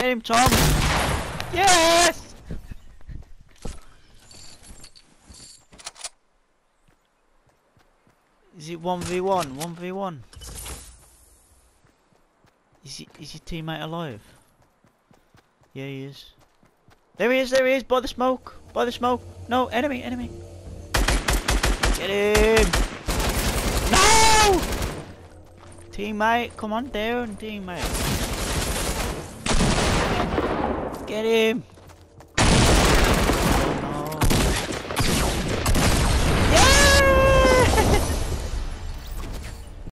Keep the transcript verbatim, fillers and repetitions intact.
Get him, Tom! Yes! Is it one v one? one v one? Is, he, is your teammate alive? Yeah, he is. There he is, there he is, by the smoke! By the smoke! No, enemy, enemy! Get him! No! Teammate, come on down, teammate. Get him!